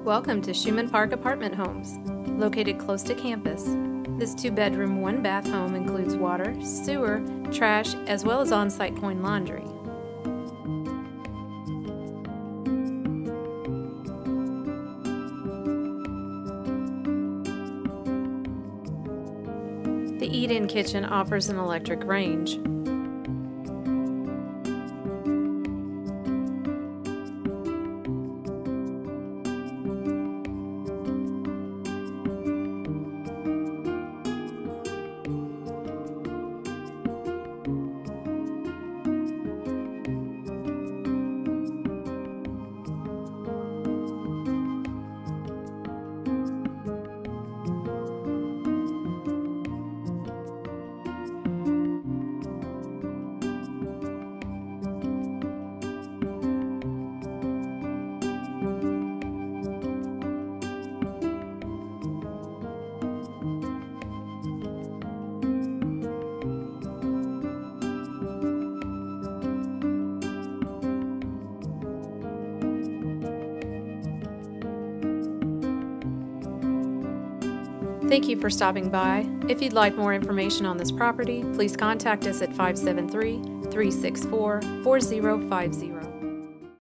Welcome to Schumann Park Apartment Homes, located close to campus. This 2-bedroom, 1-bath home includes water, sewer, trash, as well as on-site coin laundry. The eat-in kitchen offers an electric range. Thank you for stopping by. If you'd like more information on this property, please contact us at 573-364-4050.